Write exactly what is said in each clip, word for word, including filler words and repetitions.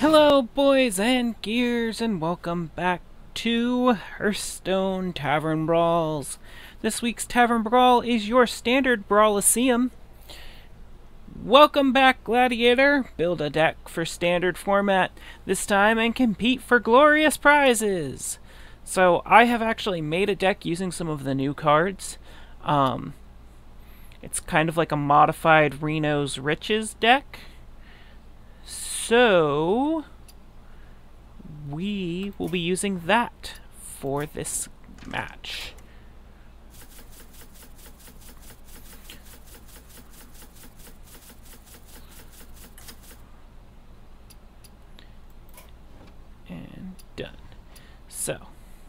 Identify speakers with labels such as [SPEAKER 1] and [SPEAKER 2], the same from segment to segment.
[SPEAKER 1] Hello boys and gears, and welcome back to Hearthstone Tavern Brawls. This week's Tavern Brawl is your standard Brawliseum. Welcome back, Gladiator. Build a deck for standard format this time and compete for glorious prizes. So I have actually made a deck using some of the new cards. Um, it's kind of like a modified Reno's Riches deck. So we will be using that for this match. And done. So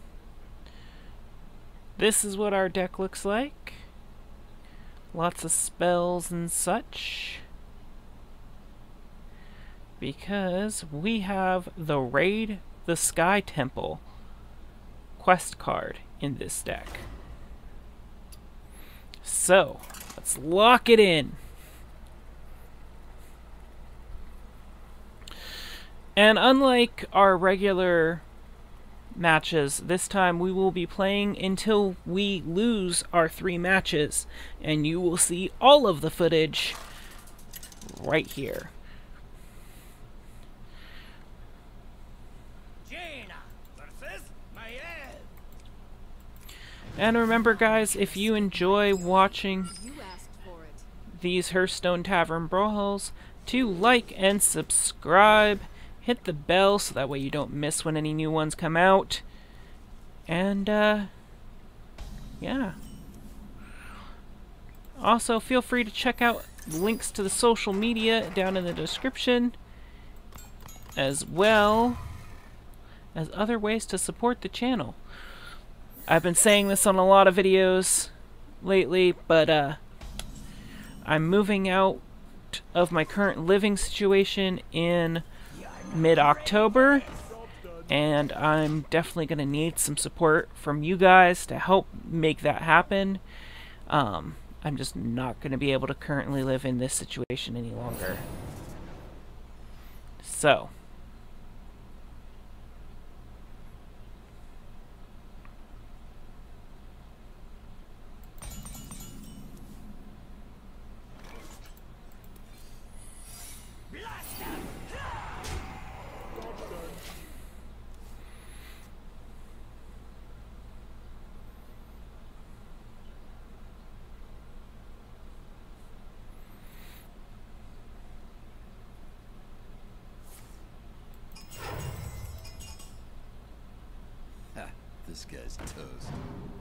[SPEAKER 1] this is what our deck looks like. Lots of spells and such. Because we have the Raid the Sky Temple quest card in this deck. So, let's lock it in. And unlike our regular matches, this time we will be playing until we lose our three matches. And you will see all of the footage right here. And remember guys, if you enjoy watching these Hearthstone Tavern Brawls, to like and subscribe, hit the bell so that way you don't miss when any new ones come out, and uh, yeah. Also feel free to check out links to the social media down in the description, as well as other ways to support the channel. I've been saying this on a lot of videos lately, but uh, I'm moving out of my current living situation in mid-October, and I'm definitely going to need some support from you guys to help make that happen. Um, I'm just not going to be able to currently live in this situation any longer. So
[SPEAKER 2] this guy's toast.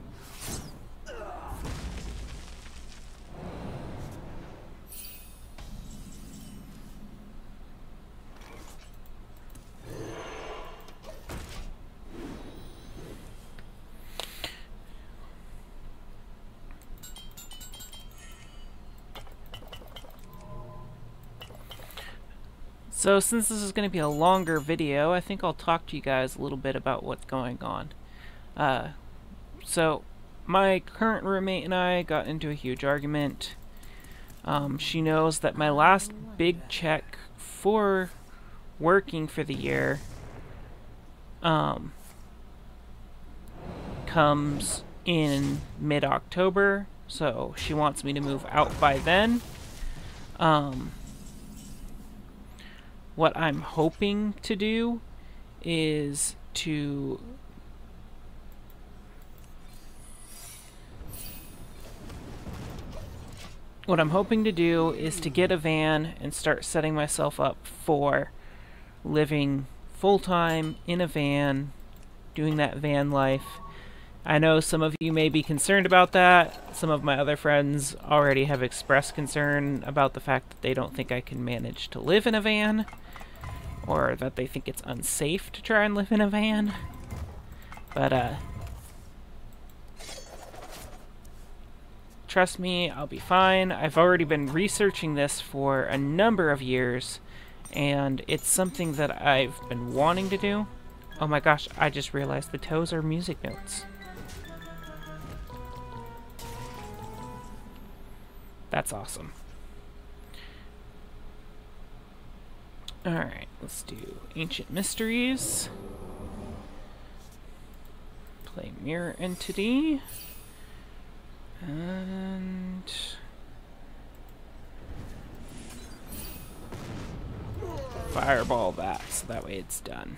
[SPEAKER 1] So since this is going to be a longer video, I think I'll talk to you guys a little bit about what's going on. Uh, so, my current roommate and I got into a huge argument. Um, she knows that my last big check for working for the year um, comes in mid-October, so she wants me to move out by then. Um, what I'm hoping to do is to What I'm hoping to do is to get a van and start setting myself up for living full-time in a van, doing that van life. I know some of you may be concerned about that. Some of my other friends already have expressed concern about the fact that they don't think I can manage to live in a van, or that they think it's unsafe to try and live in a van. But, uh... trust me, I'll be fine. I've already been researching this for a number of years, and it's something that I've been wanting to do. Oh my gosh, I just realized the toes are music notes. That's awesome. Alright, let's do Ancient Mysteries. Play Mirror Entity. And... Fireball that, so that way it's done.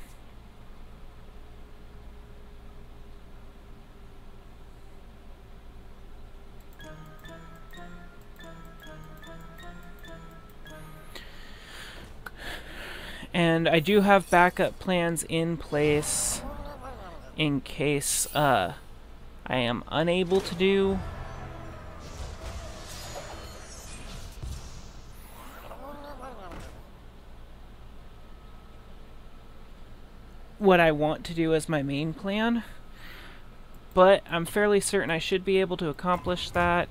[SPEAKER 1] And I do have backup plans in place in case uh, I am unable to do what I want to do as my main plan. But I'm fairly certain I should be able to accomplish that.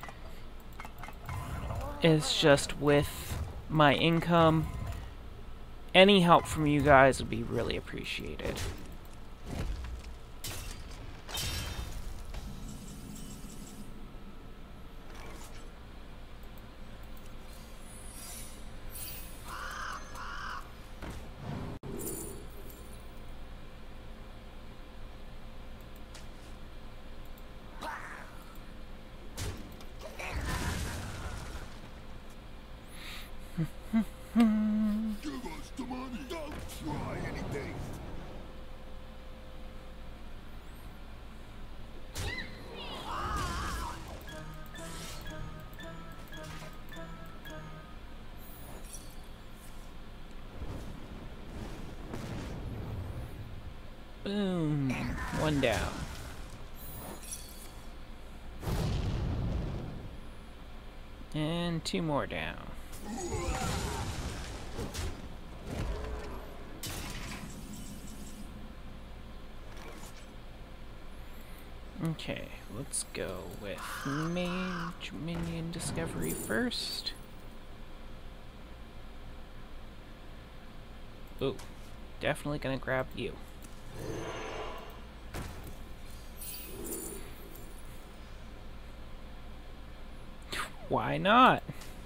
[SPEAKER 1] It's just with my income. Any help from you guys would be really appreciated. Boom. One down. And two more down. Okay, let's go with Mage Minion Discovery first. Ooh, definitely gonna grab you. Why not?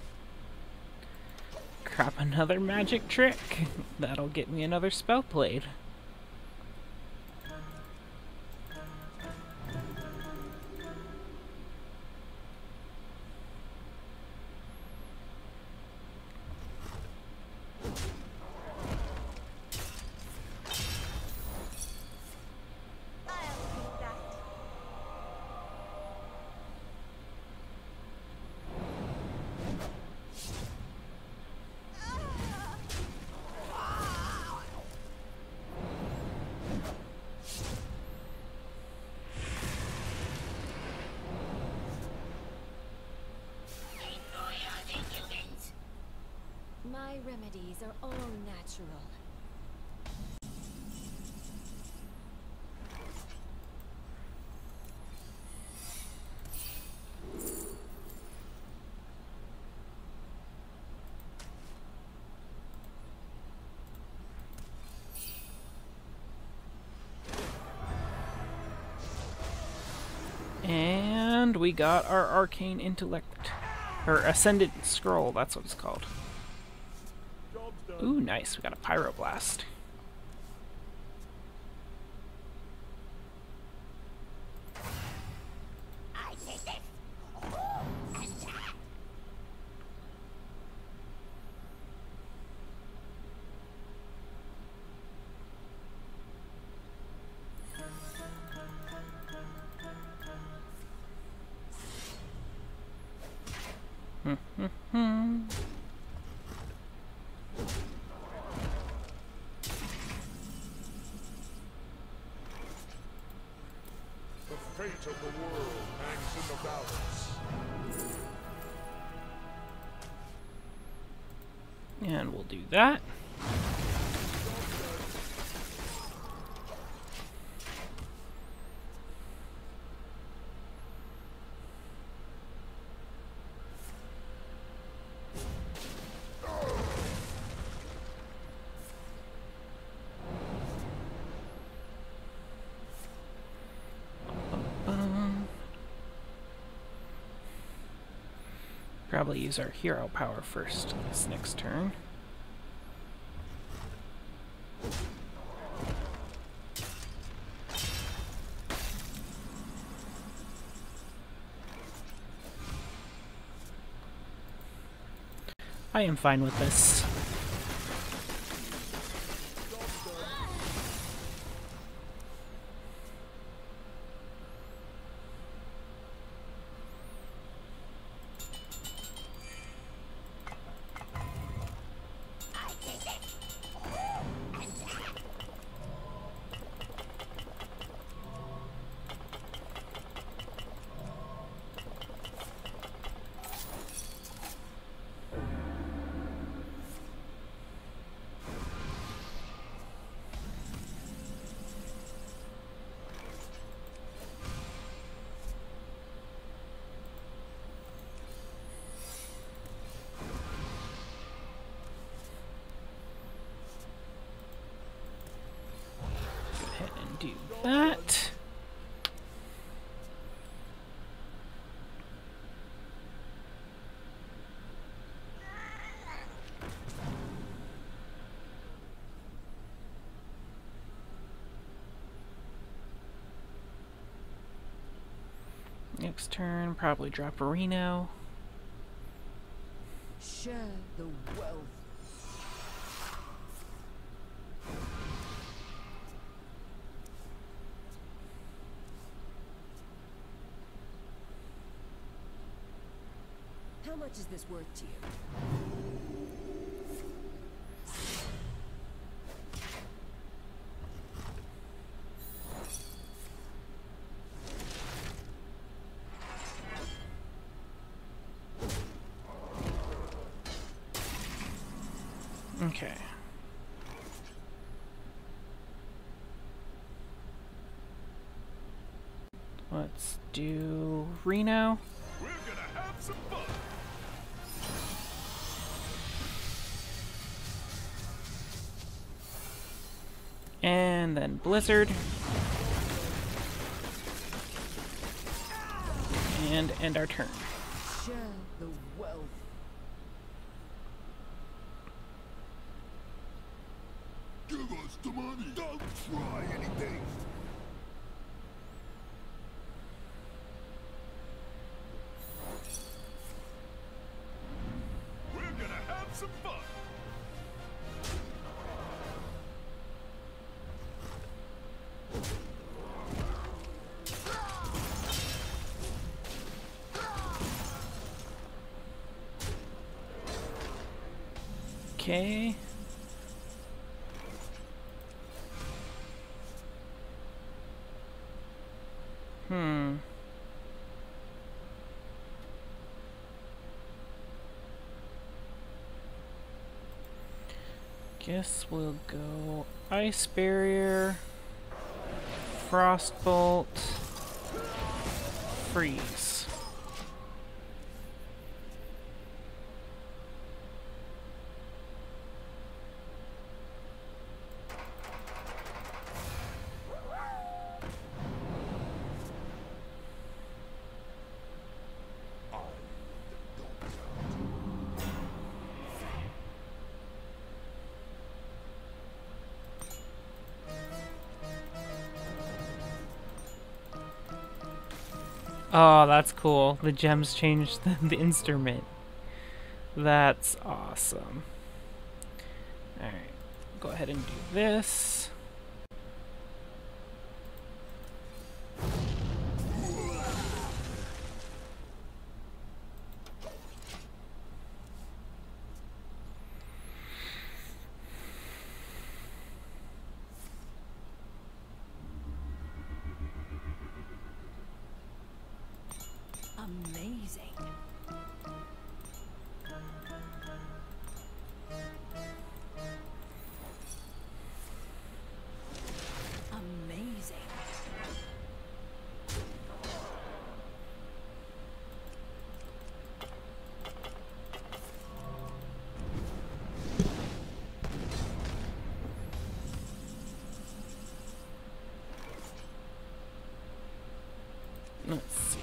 [SPEAKER 1] Grab another magic trick. That'll get me another spell played.
[SPEAKER 2] My remedies are all natural.
[SPEAKER 1] And we got our Arcane Intellect, or Ascendant Scroll, that's what it's called. Ooh, nice, we got a Pyroblast. Hmm, hmm, hmm.
[SPEAKER 3] The fate of the world hangs in the balance.
[SPEAKER 1] And we'll do that. Probably use our hero power first this next turn. I am fine with this. Do that. Next turn, probably drop a Reno.
[SPEAKER 4] Share the wealth. How much is this worth to you?
[SPEAKER 1] Okay. Let's do Reno.
[SPEAKER 3] We're gonna have some fun.
[SPEAKER 1] And then Blizzard. And end our turn.
[SPEAKER 4] Share the wealth.
[SPEAKER 3] Give us the money. Don't try anything. We're gonna have some fun.
[SPEAKER 1] Okay. Hmm. Guess we'll go Ice Barrier, Frostbolt, Freeze. Oh, that's cool. The gems changed the, the instrument. That's awesome. Alright, go ahead and do this.
[SPEAKER 4] Amazing. Amazing.
[SPEAKER 1] Let's see.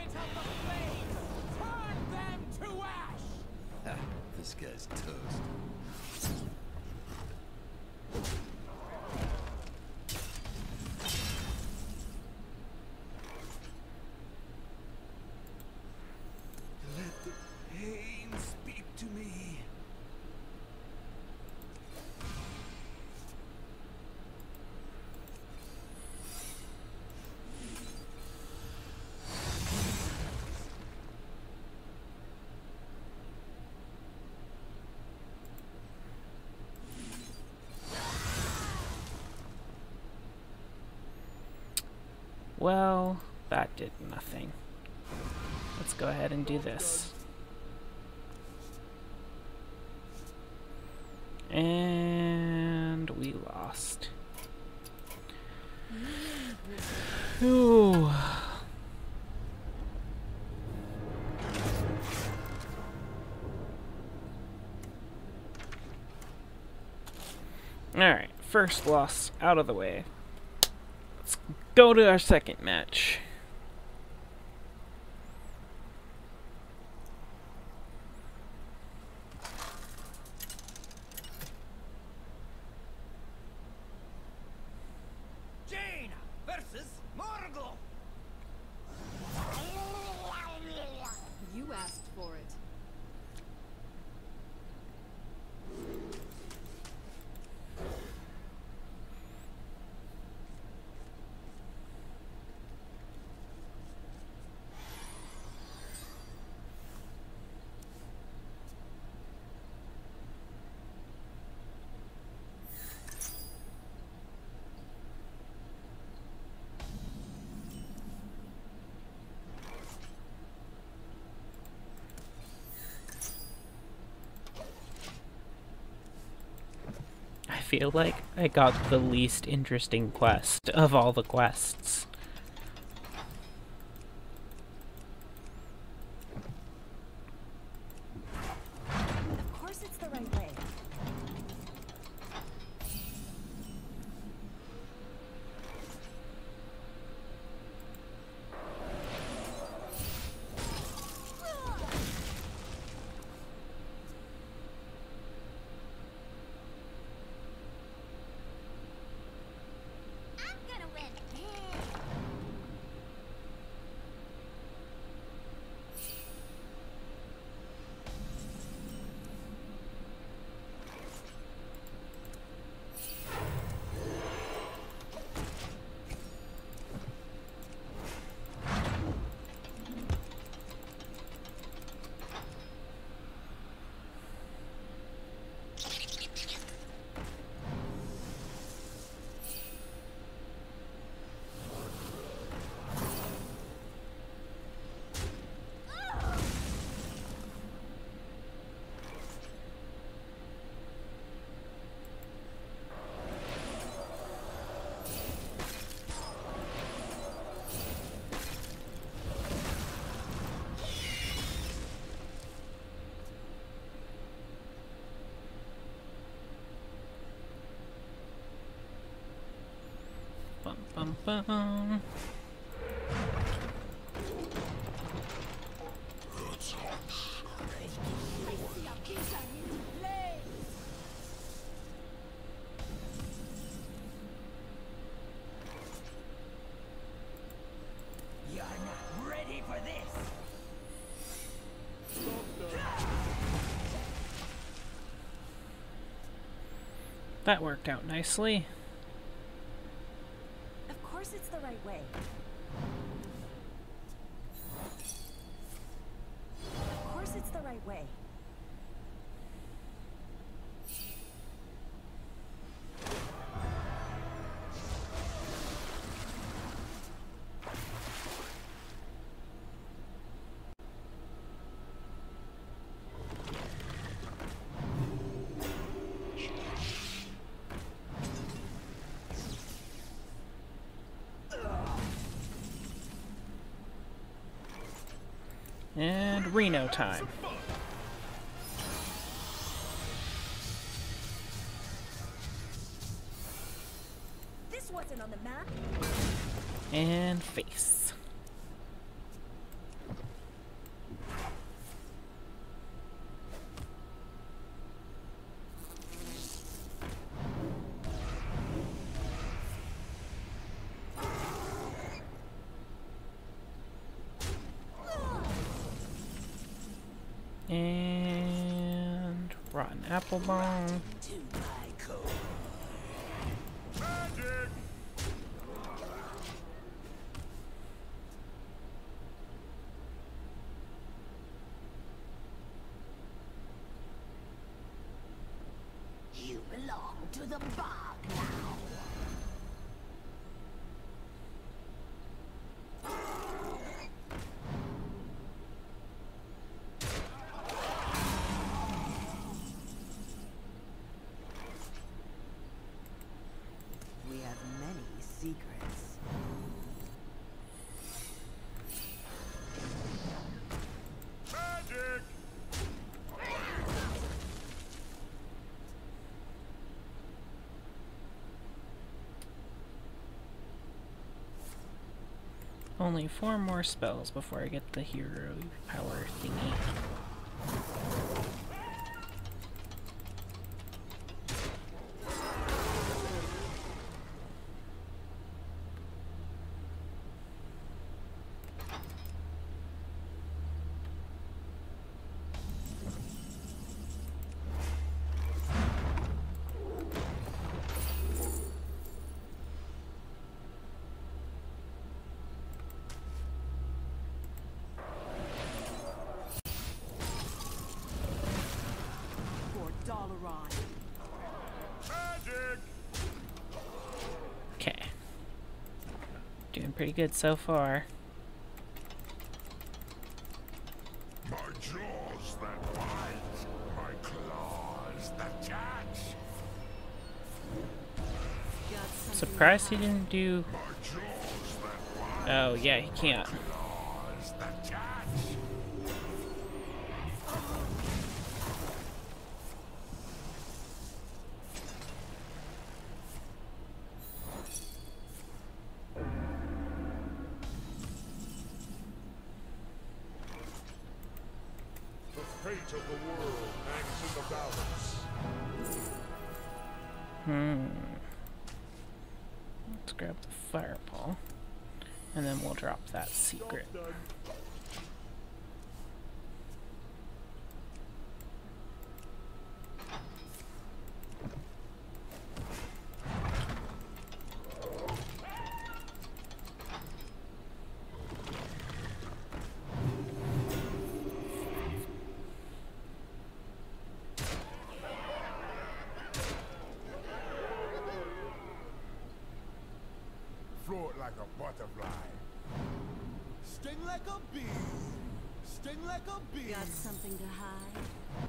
[SPEAKER 5] Ha, this guy's toast. Let the pain speak to me.
[SPEAKER 1] Well, that did nothing. Let's go ahead and do this. And we lost. Ooh. Alright, first loss out of the way. Let's go to our second match.
[SPEAKER 6] Jane versus Morgul.
[SPEAKER 4] You asked for it.
[SPEAKER 1] I feel like I got the least interesting quest of all the quests.
[SPEAKER 2] Of course it's the right way. I'm gonna win.
[SPEAKER 1] Bum, bum, bum.
[SPEAKER 6] You're not ready for this.
[SPEAKER 1] That worked out nicely.
[SPEAKER 2] Of course it's the right way. Of course it's the right way.
[SPEAKER 1] And Reno time.
[SPEAKER 2] This wasn't on the map.
[SPEAKER 1] And face. rotten apple bomb.
[SPEAKER 3] Magic!
[SPEAKER 6] You belong to the bog now. We have many secrets.
[SPEAKER 3] Magic!
[SPEAKER 1] Only four more spells before I get the hero power thingy.
[SPEAKER 3] Magic!
[SPEAKER 1] Okay. Doing pretty good so far.
[SPEAKER 3] My jaws that bite, my claws that catch.
[SPEAKER 1] Surprised he didn't do...
[SPEAKER 3] My jaws that bite,
[SPEAKER 1] Oh yeah, he can't.
[SPEAKER 3] claws that catch. The fate of the world hangs in the balance.
[SPEAKER 1] Hmm. Let's grab the fireball. And then we'll drop that secret.
[SPEAKER 3] Job done. Float like a butterfly.
[SPEAKER 5] Sting like a bee. Sting like a bee.
[SPEAKER 2] Got something to hide?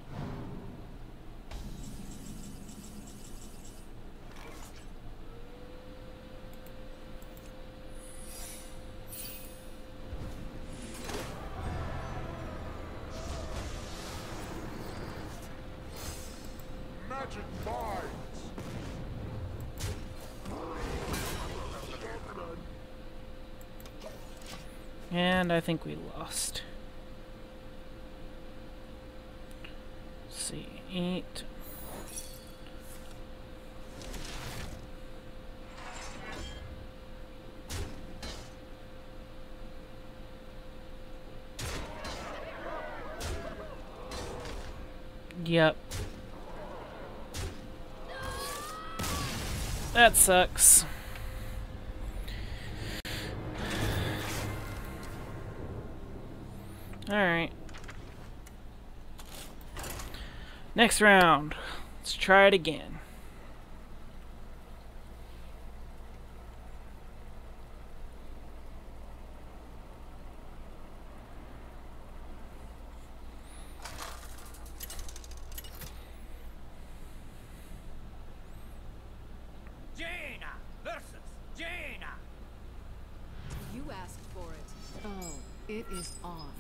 [SPEAKER 3] Magic binds.
[SPEAKER 1] And I think we lost. Let's see, eight. Yep. That sucks. Alright. Next round. Let's try it again.
[SPEAKER 6] Jaina versus Jaina.
[SPEAKER 4] You asked for it. Oh, it is on.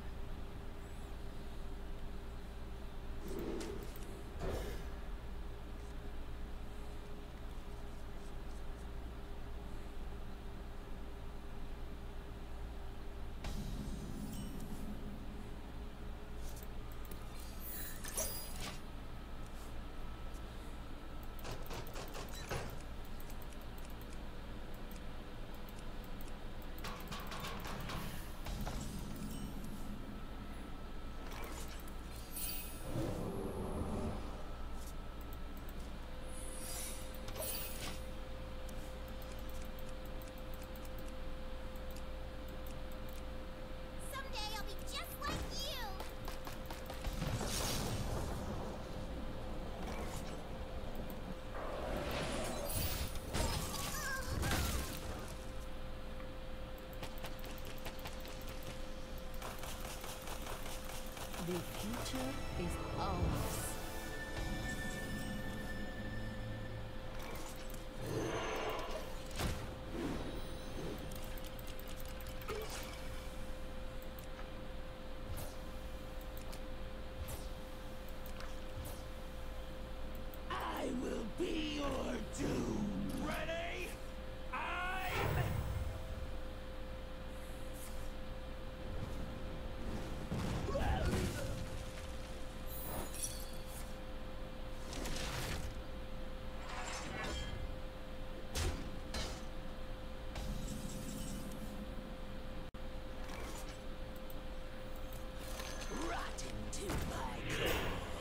[SPEAKER 4] The future is ours.
[SPEAKER 6] I will be your doom. Ready? I'm... Rotten to my core.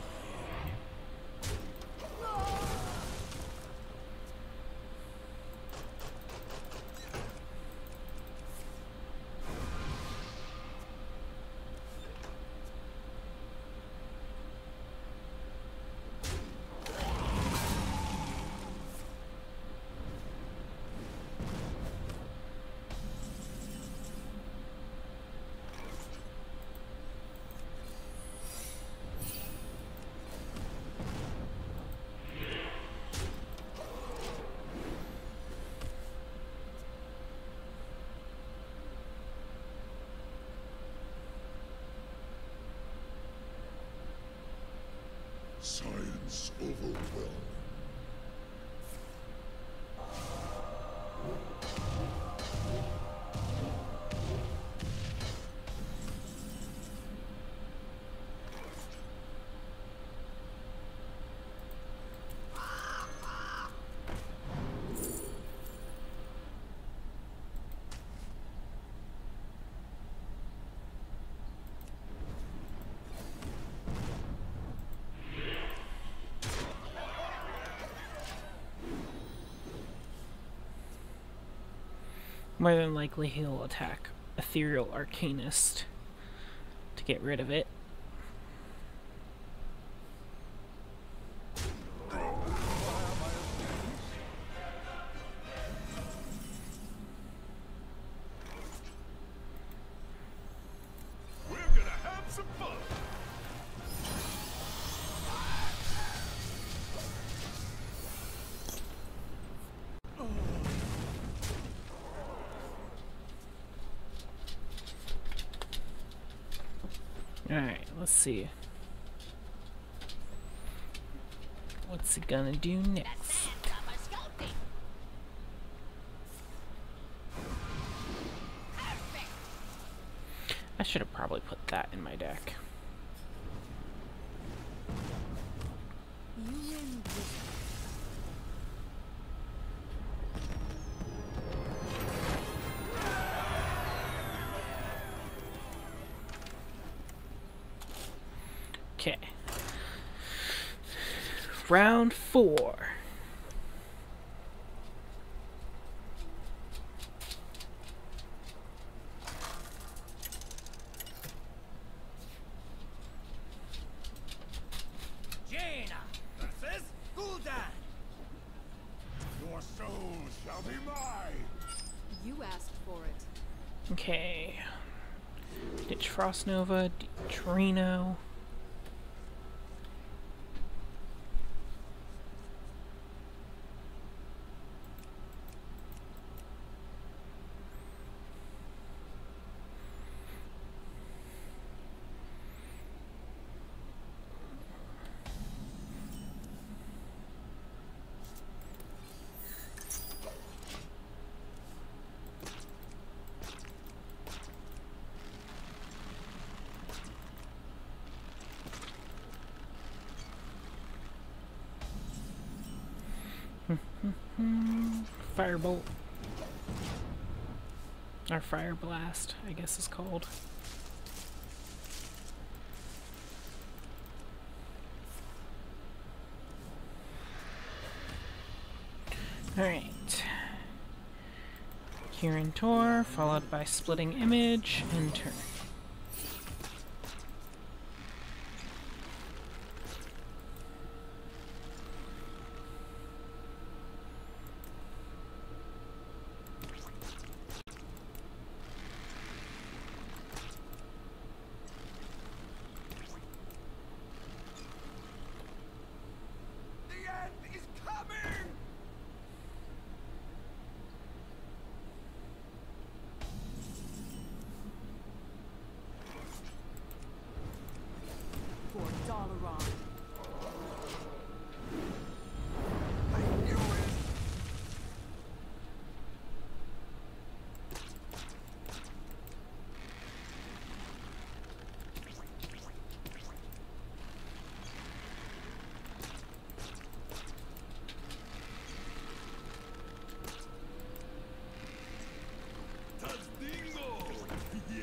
[SPEAKER 3] Science overwhelmed.
[SPEAKER 1] More than likely he'll attack Ethereal Arcanist to get rid of it.
[SPEAKER 3] We're gonna have some fun.
[SPEAKER 1] Alright, let's see. What's he gonna do next? I should have probably put that in my deck.
[SPEAKER 4] You win this.
[SPEAKER 1] Okay. Round four.
[SPEAKER 6] Jaina versus Gul'dan.
[SPEAKER 3] Your soul shall be mine.
[SPEAKER 4] You asked for it.
[SPEAKER 1] Okay. Ditch Frost Nova, Trino. Firebolt. Or Fire Blast, I guess is called. Alright. Kirin Tor, followed by Splitting Image, and turn.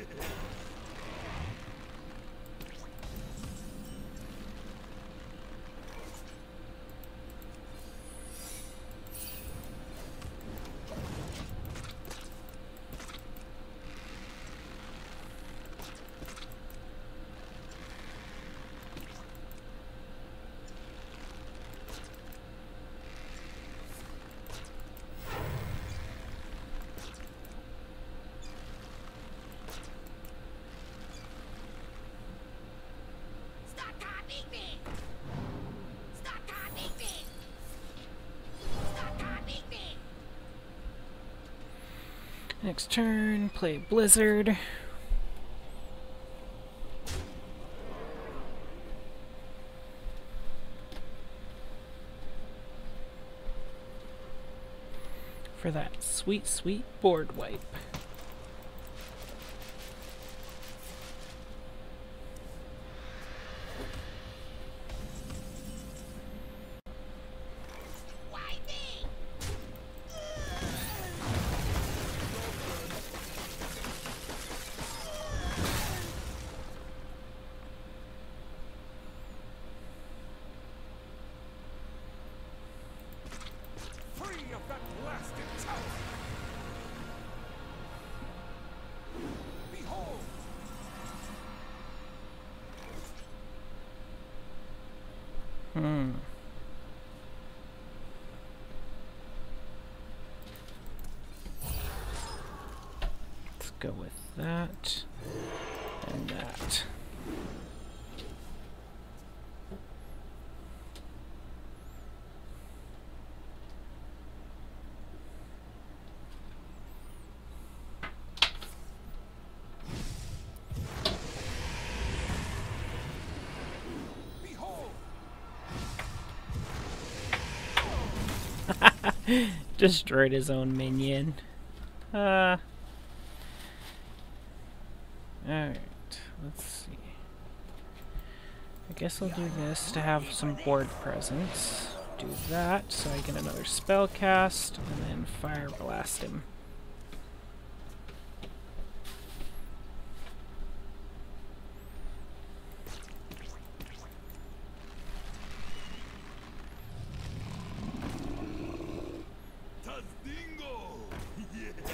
[SPEAKER 6] Stop copying me! Stop copying me! Stop copying me!
[SPEAKER 1] Next turn, play Blizzard. For that sweet, sweet board wipe.
[SPEAKER 6] Why me?
[SPEAKER 3] Free of that blasted tower! Behold!
[SPEAKER 1] Hmm. Let's go with that and that.
[SPEAKER 3] Behold!
[SPEAKER 1] Destroyed his own minion. Uh. Alright, let's see. I guess I'll do this to have some board presence. Do that so I get another spell cast, and then fire blast him.
[SPEAKER 3] Tazdingo! Yes!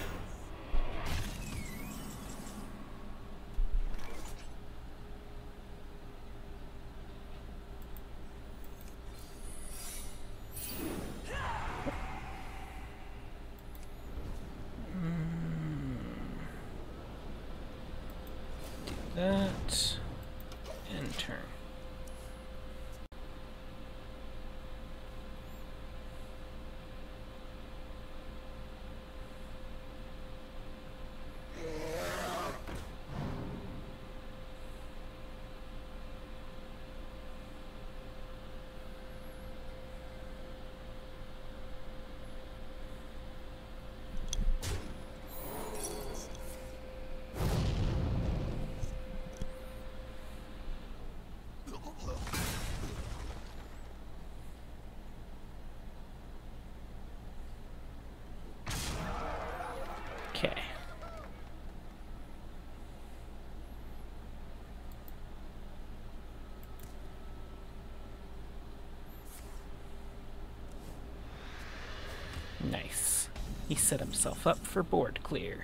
[SPEAKER 1] That and turn. Okay. Nice. He set himself up for board clear.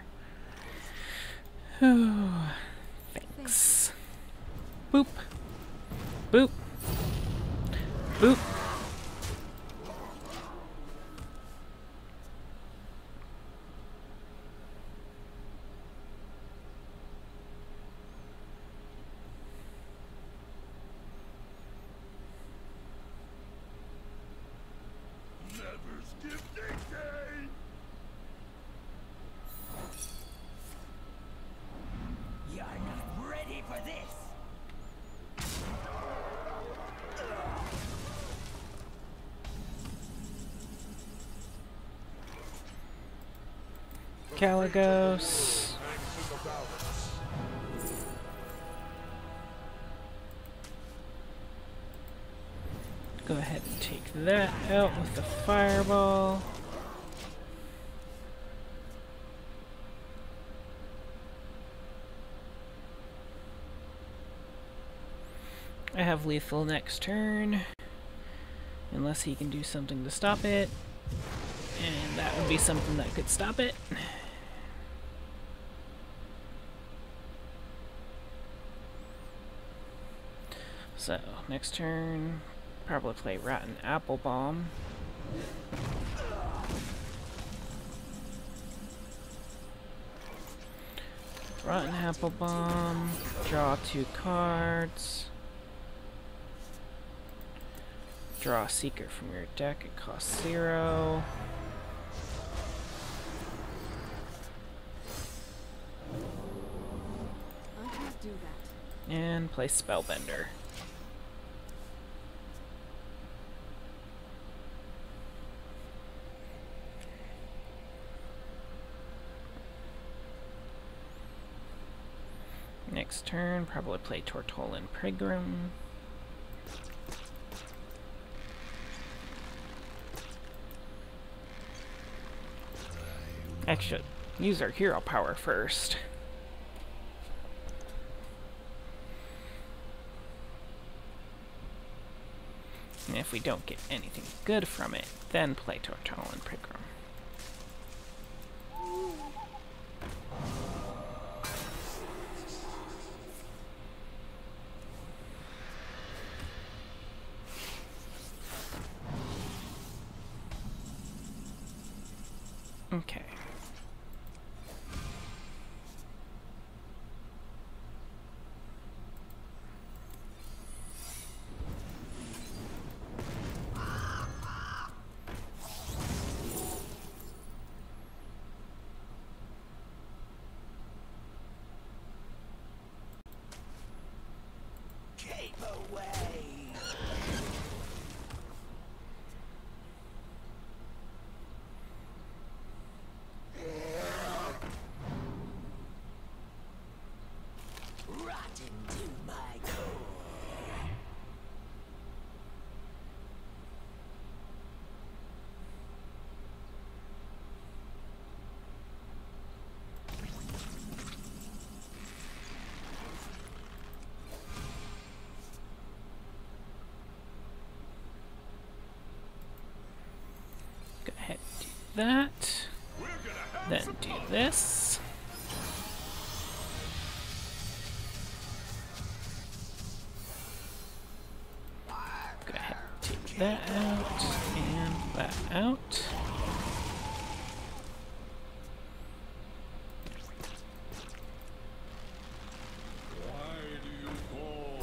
[SPEAKER 1] Thanks. Boop. Boop. Boop.
[SPEAKER 3] Never skip decade!
[SPEAKER 6] You're not ready for this!
[SPEAKER 1] Caligos.
[SPEAKER 3] Hangs in the balance.
[SPEAKER 1] Go ahead and take that out with the fireball. I have lethal next turn. Unless he can do something to stop it. And that would be something that could stop it. So, next turn, probably play Rotten Apple Bomb. Rotten Apple Bomb, draw two cards. Draw a Seeker from your deck, it costs zero.
[SPEAKER 4] I can't do that.
[SPEAKER 1] And play Spellbender. Next turn, probably play Tortollan Pilgrim. Actually, use our hero power first. And if we don't get anything good from it, then play Tortollan Pilgrim. Okay.
[SPEAKER 6] Keep away. Rot into my core.
[SPEAKER 1] Go ahead, do that. Then do this. Go ahead, take that out and that out.
[SPEAKER 3] Why do you call?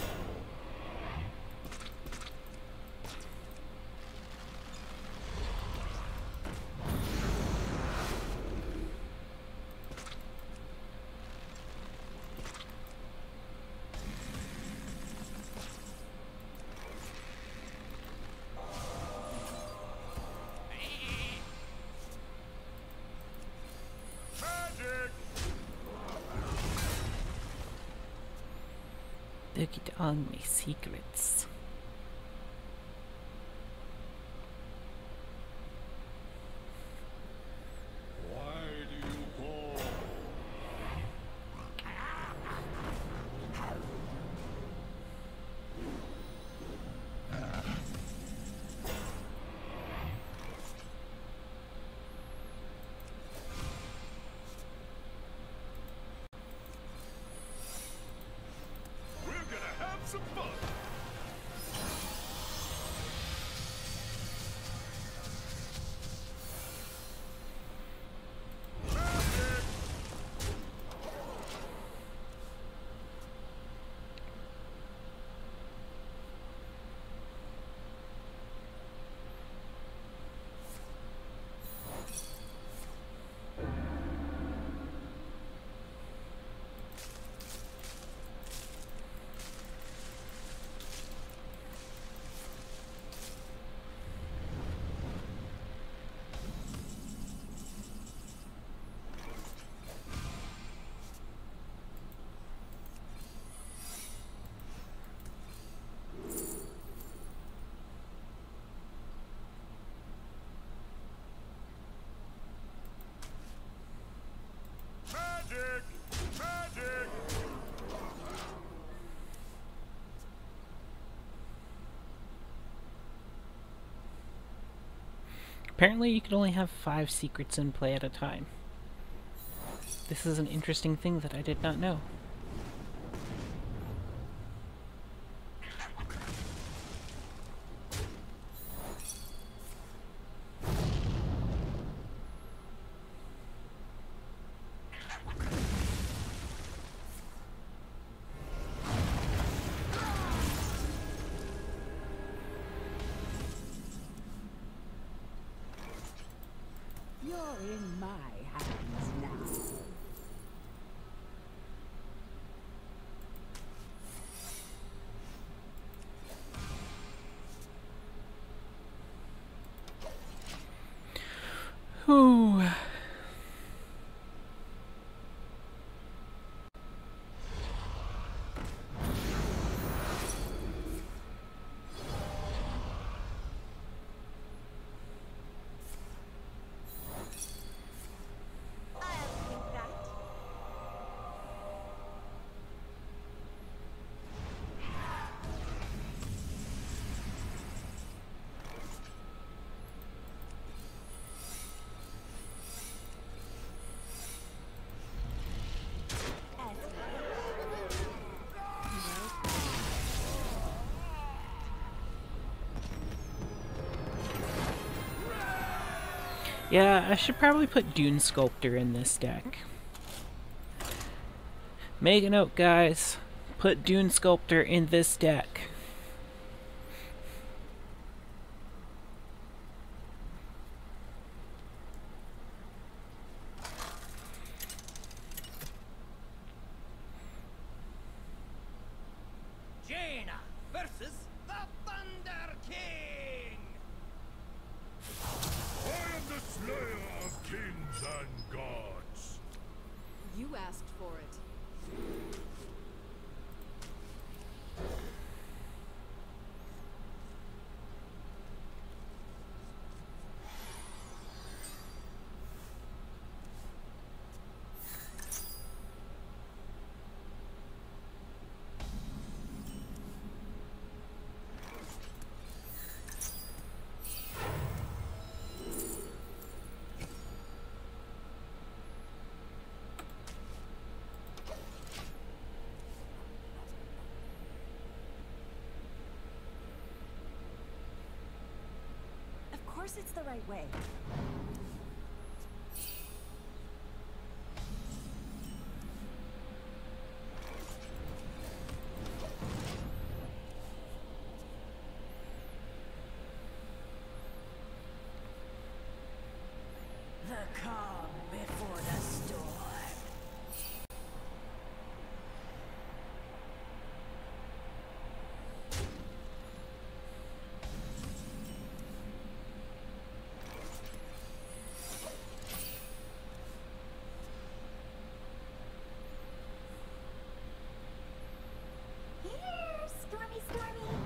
[SPEAKER 3] Magic!
[SPEAKER 1] Look at all my secrets.
[SPEAKER 3] Why do you call? We're gonna have some fun.
[SPEAKER 1] Apparently you could only have five secrets in play at a time. This is an interesting thing that I did not know.
[SPEAKER 6] You're in my hands now.
[SPEAKER 1] Whew. Yeah, I should probably put Dune Sculptor in this deck. Make a note, guys. Put Dune Sculptor in this deck.
[SPEAKER 7] Jaina versus the Thunder King!
[SPEAKER 3] I am the slayer of kings and gods.
[SPEAKER 4] You asked for it.
[SPEAKER 2] Of course it's the right way.
[SPEAKER 6] The calm before the storm.
[SPEAKER 2] Here, Stormy, Stormy.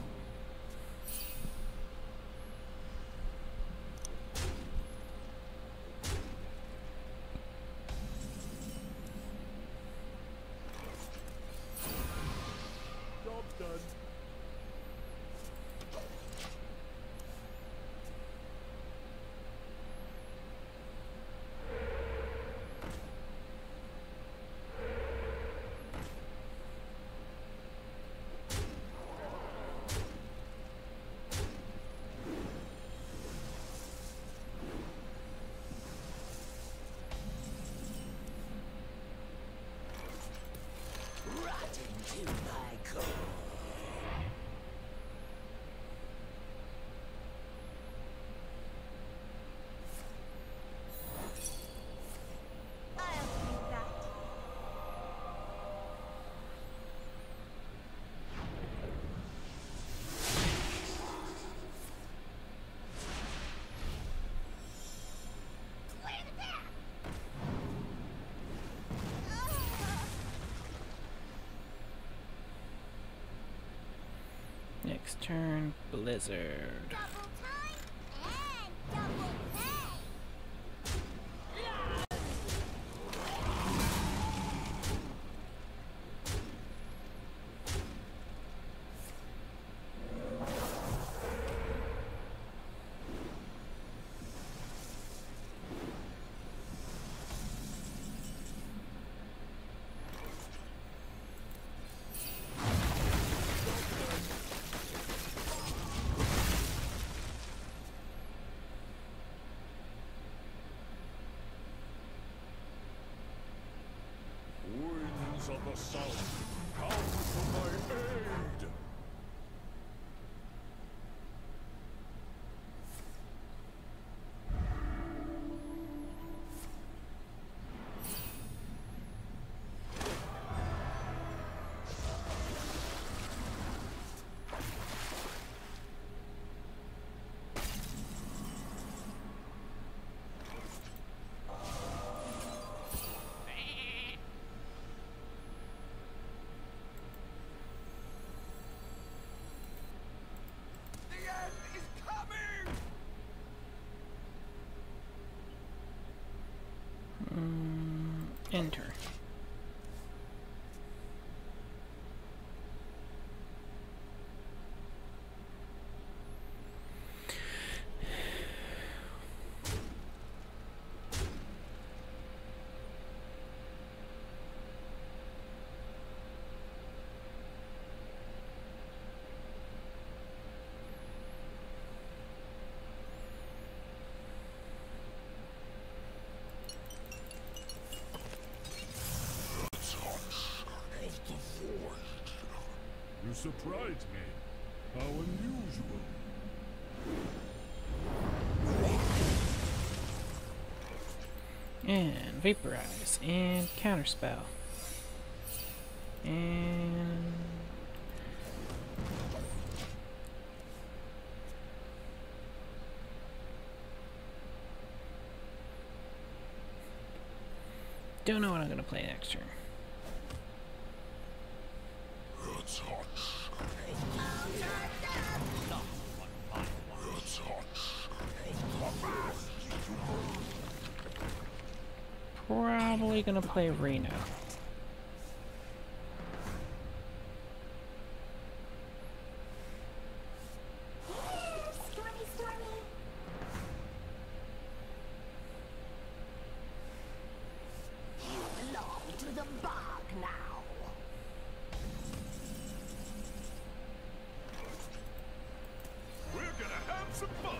[SPEAKER 5] Job done.
[SPEAKER 6] Rotten to my core.
[SPEAKER 2] I'll take that. Clear the path!
[SPEAKER 1] Next turn, Blizzard.
[SPEAKER 2] Double time and double pay.
[SPEAKER 3] Sons of the South, come to my aid!
[SPEAKER 1] Enter.
[SPEAKER 3] You surprise me. How unusual.
[SPEAKER 1] And vaporize and counterspell. And don't know what I'm gonna play next turn.
[SPEAKER 3] It's hot. It's hot.
[SPEAKER 1] Probably gonna play Reno.
[SPEAKER 6] Stormy, stormy. You belong to the bog now.
[SPEAKER 3] We're gonna have some fun.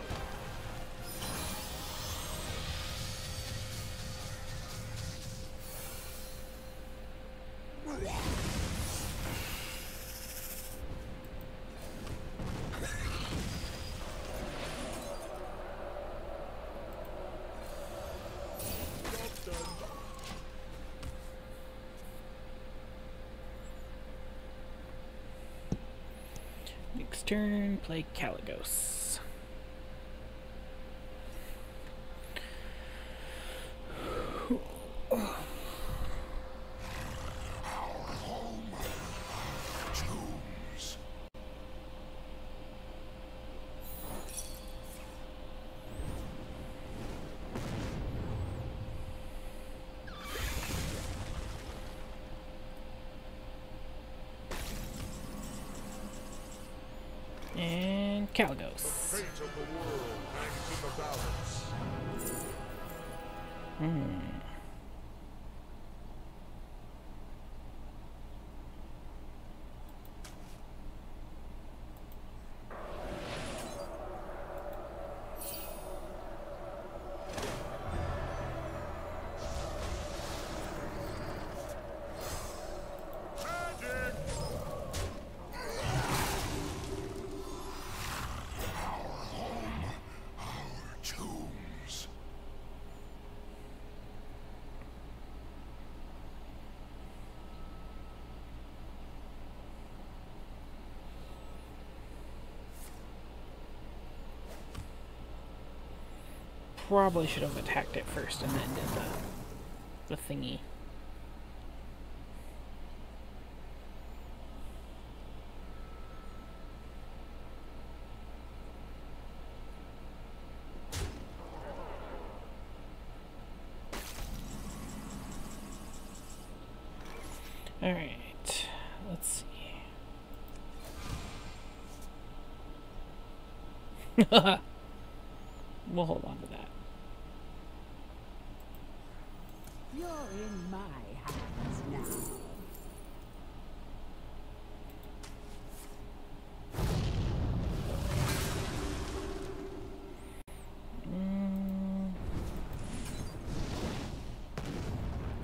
[SPEAKER 1] Next turn, play Caligos. And Caligos.
[SPEAKER 3] Fate of the world hangs in the balance.
[SPEAKER 1] Hmm. Probably should have attacked it first and then did the, the thingy. Alright, let's see. We'll hold on to that.
[SPEAKER 6] You're in my hands now.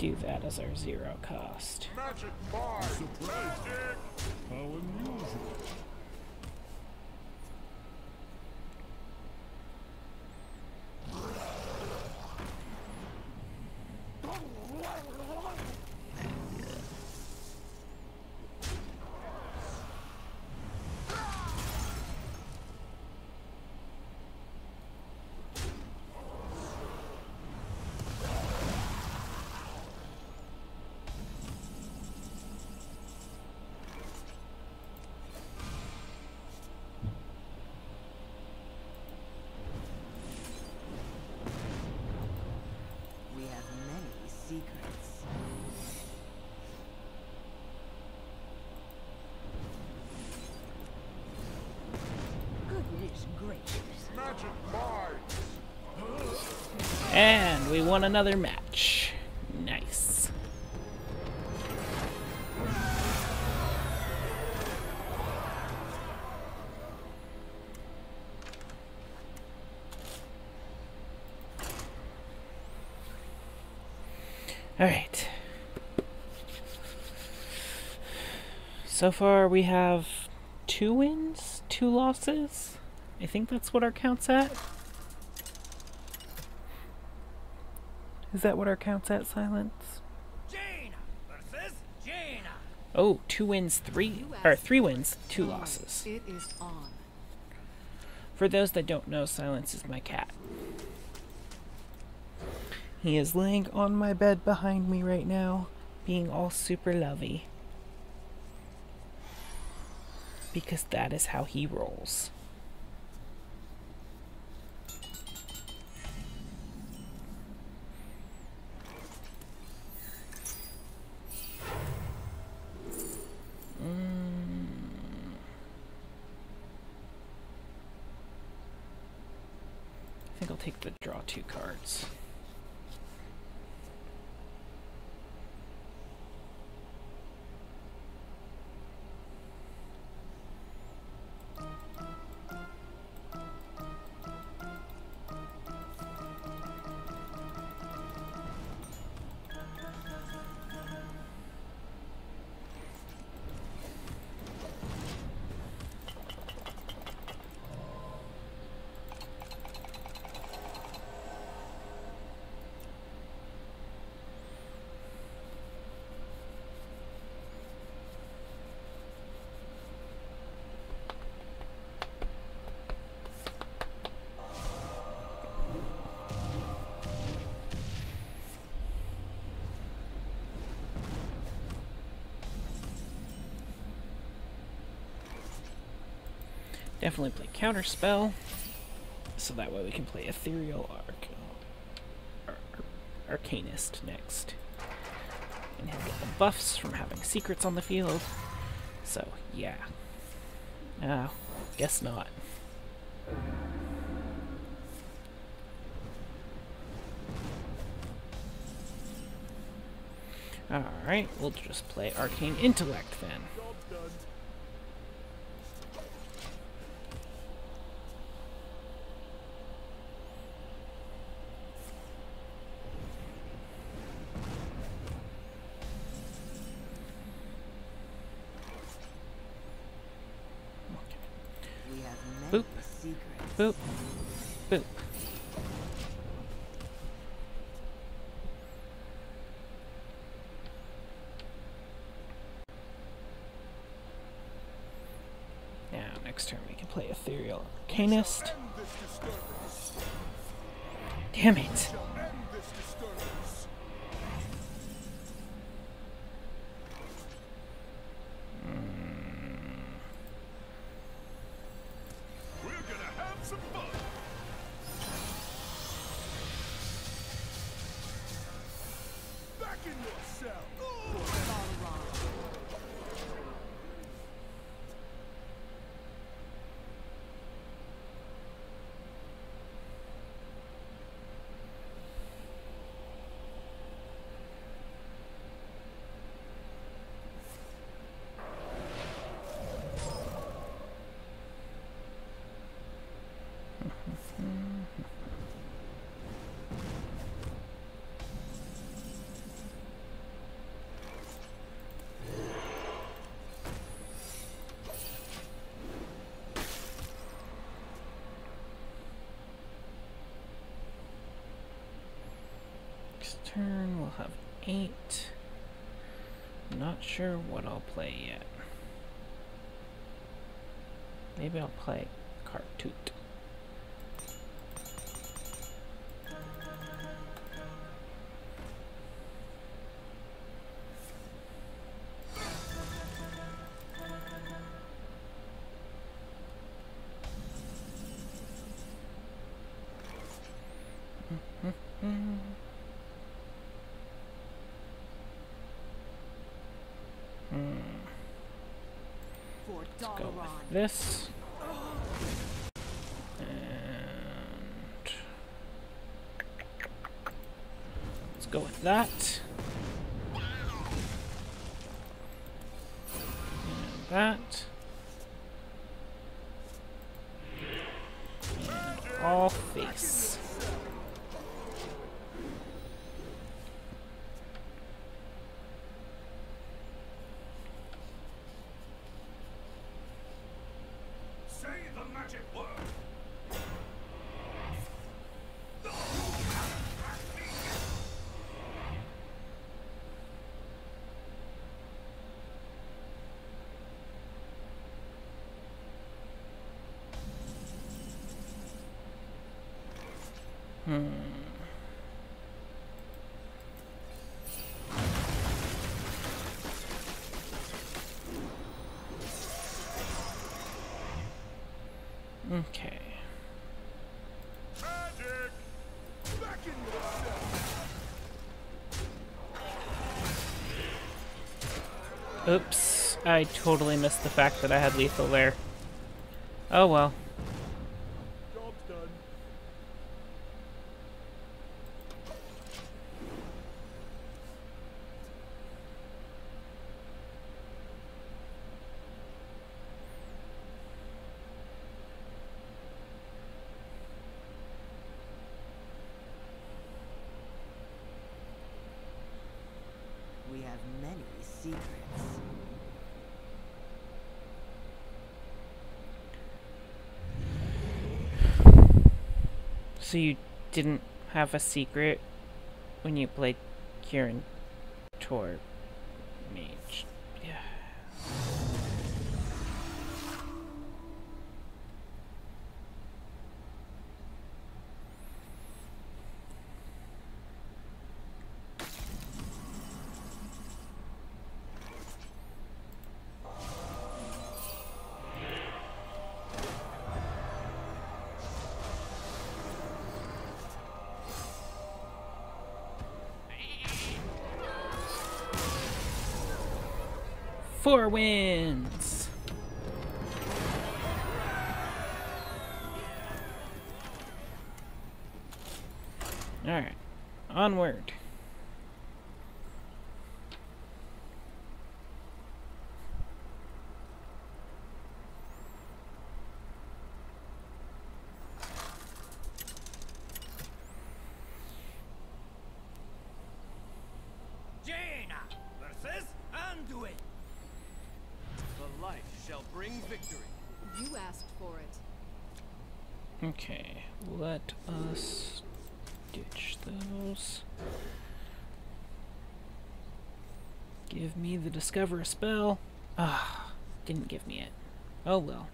[SPEAKER 1] do that as our zero cost.
[SPEAKER 3] Magic mine.
[SPEAKER 5] Surprised. How unusual.
[SPEAKER 6] We have many secrets. Goodness gracious.
[SPEAKER 3] Magic mines.
[SPEAKER 1] And we won another match. Nice. All right. So far we have two wins, two losses. I think that's what our count's at. Is that what our count's at, Silence?
[SPEAKER 7] Jaina versus Jaina.
[SPEAKER 1] Oh, two wins, three, or three wins, two losses.
[SPEAKER 4] It is on.
[SPEAKER 1] For those that don't know, Silence is my cat. He is laying on my bed behind me right now, being all super lovey. Because that is how he rolls. Mm. I think I'll take the draw two cards. Definitely play Counterspell, so that way we can play Ethereal Arc Ar Ar Arcanist next. And he'll get the buffs from having secrets on the field. So, yeah. Uh, guess not. Alright, we'll just play Arcane Intellect then.
[SPEAKER 5] Job done.
[SPEAKER 6] We have
[SPEAKER 1] Boop.
[SPEAKER 6] many secrets.
[SPEAKER 1] Boop. Boop. Now, next turn we can play Ethereal Arcanist.
[SPEAKER 5] End this disturbance.
[SPEAKER 1] Damn it!
[SPEAKER 5] End this disturbance. We're gonna have some fun. Back in your cell.
[SPEAKER 1] turn we'll have eight. Not sure what I'll play yet. Maybe I'll play Cartoot. Let's go with this. And let's go with that. And that. And all face. Hmm. Okay.
[SPEAKER 3] Magic! Back in yourself!
[SPEAKER 1] Oops. I totally missed the fact that I had lethal there. Oh well.
[SPEAKER 3] Job's done.
[SPEAKER 6] We have many secrets.
[SPEAKER 1] So you didn't have a secret when you played Kieran Tor Mage. Yeah. Four wins! Alright, onward.
[SPEAKER 7] Jaina versus Anduin.
[SPEAKER 5] The light shall bring victory.
[SPEAKER 4] You asked for it.
[SPEAKER 1] Okay, let us ditch those. Give me the discover a spell. Ah, didn't give me it. Oh well.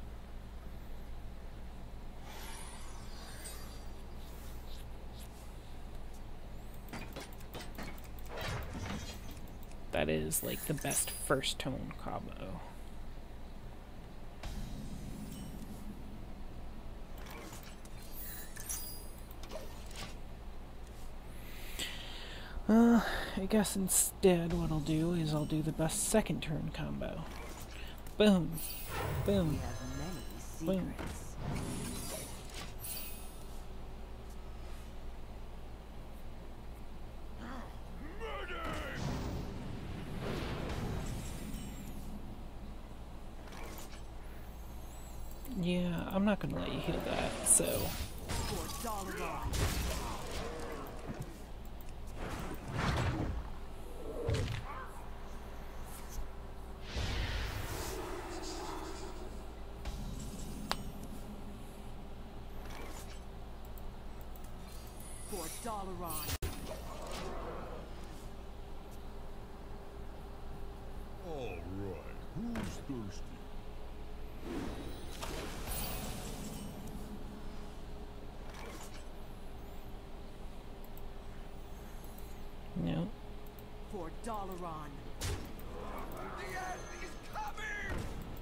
[SPEAKER 1] That is like the best first tone combo. Uh, I guess instead what I'll do is I'll do the best second turn combo. Boom. Boom.
[SPEAKER 6] We have many
[SPEAKER 1] Boom.
[SPEAKER 6] secrets.
[SPEAKER 1] Yeah, I'm not gonna let you heal that, so...
[SPEAKER 6] For Dalaran. For Dalaran.
[SPEAKER 1] No.
[SPEAKER 4] For Dalaran.
[SPEAKER 5] The end is coming!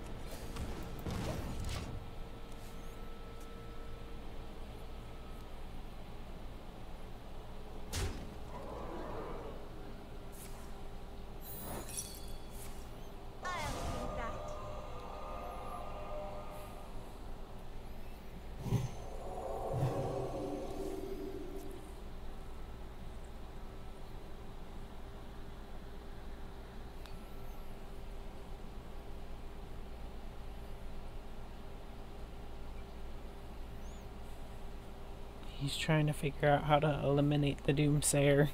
[SPEAKER 2] I'll do that.
[SPEAKER 1] He's trying to figure out how to eliminate the Doomsayer.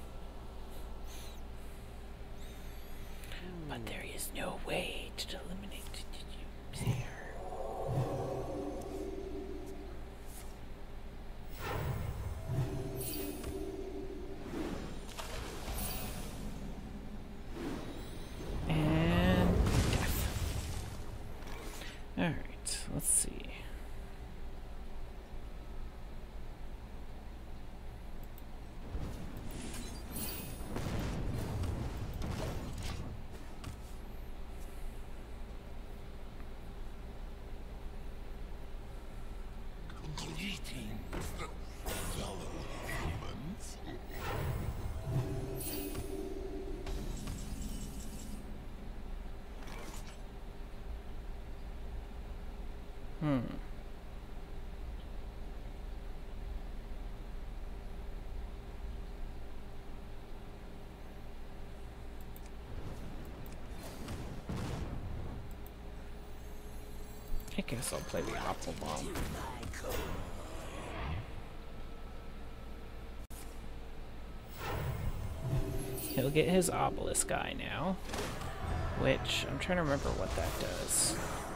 [SPEAKER 1] But there is no way to eliminate the Doomsayer. And death. Alright, let's see. Hmm. I guess I'll play the Apple Bomb. He'll get his obelisk guy now, which I'm trying to remember what that does.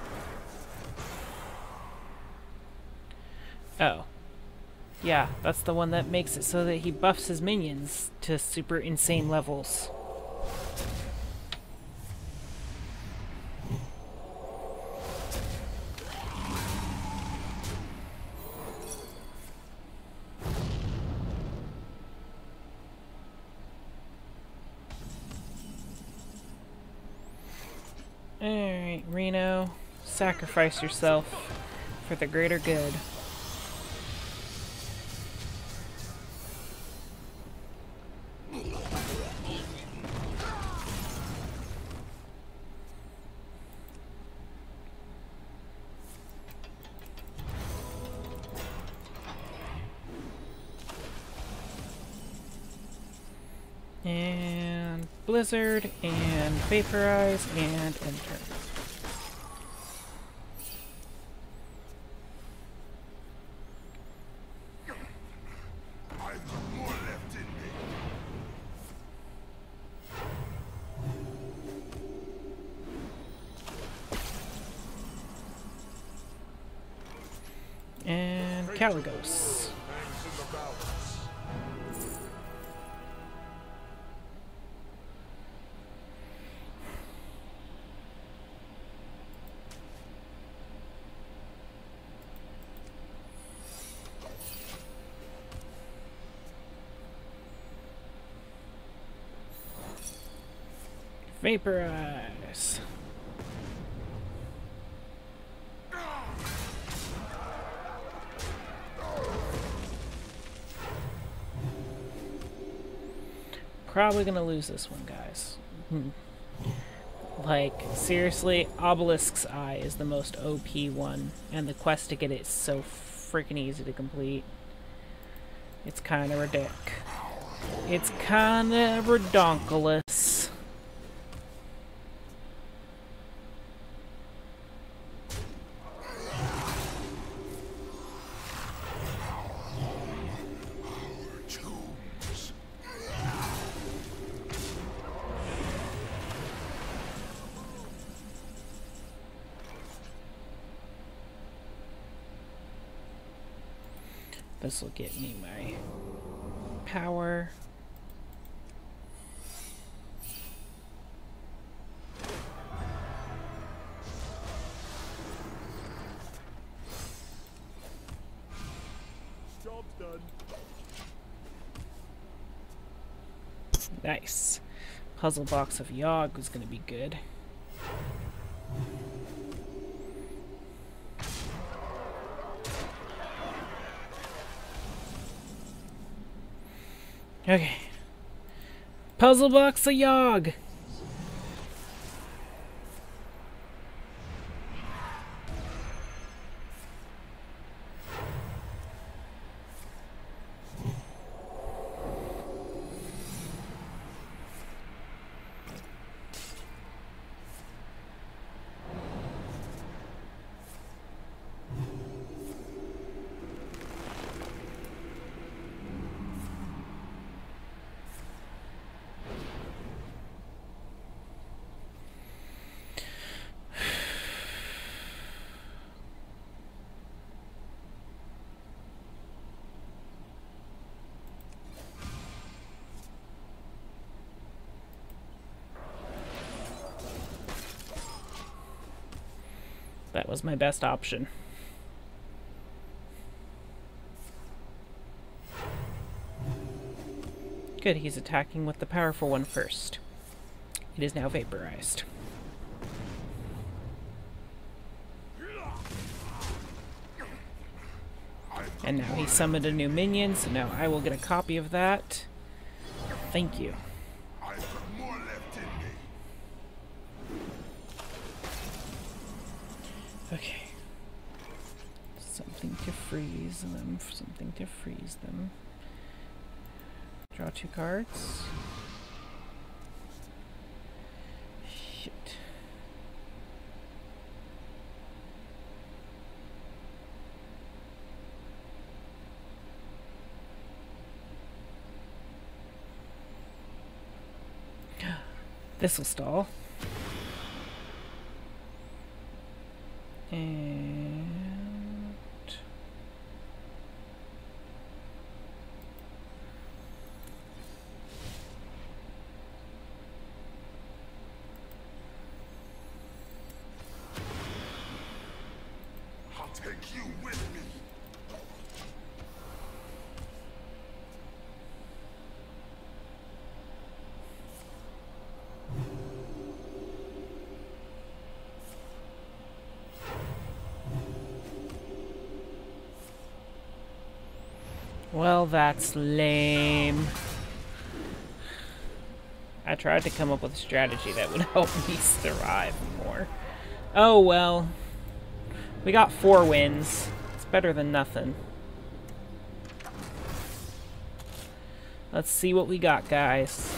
[SPEAKER 1] Oh. Yeah, that's the one that makes it so that he buffs his minions to super insane levels. Alright, Reno, sacrifice yourself for the greater good. And Blizzard, and Vaporize, and Enter.
[SPEAKER 5] I've got more left in me.
[SPEAKER 1] And Caligos.
[SPEAKER 3] Hangs in the balance.
[SPEAKER 1] Vaporize. Probably gonna lose this one, guys. Hmm. Like, seriously, Obelisk's Eye is the most O P one, and the quest to get it is so freaking easy to complete. It's kinda ridiculous. It's kinda redonkulous. This will get me my power. Nice. Puzzle box of Yogg was going to be good. Okay. Puzzle box of Yogg! That was my best option. Good, he's attacking with the powerful one first. It is now vaporized. And now he summoned a new minion, so now I will get a copy of that. Thank you. Okay. Something to freeze them, something to freeze them. Draw two cards. Shit. This'll stall. And
[SPEAKER 3] I'll take you with me.
[SPEAKER 1] well, that's lame. I tried to come up with a strategy that would help me survive more. Oh well. We got four wins. It's better than nothing. Let's see what we got, guys.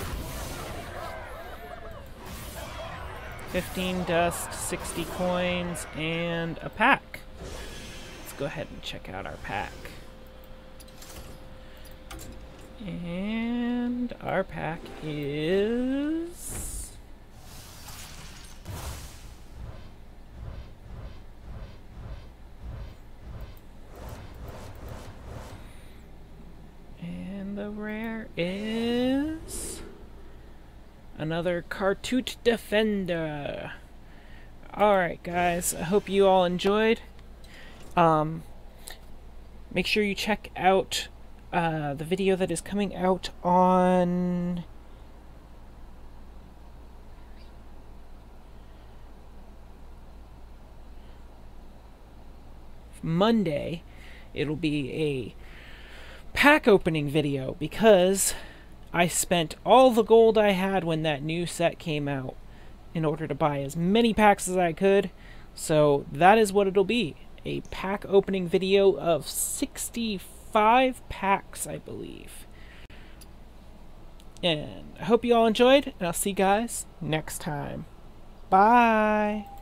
[SPEAKER 1] fifteen dust, sixty coins, and a pack. Let's go ahead and check out our pack. And our pack is... And the rare is... another Cartoot Defender. Alright guys, I hope you all enjoyed. Um, make sure you check out uh, the video that is coming out on Monday. It'll be a pack opening video because I spent all the gold I had when that new set came out in order to buy as many packs as I could. So that is what it'll be. A pack opening video of sixty-five packs, I believe. And I hope you all enjoyed, and I'll see you guys next time. Bye!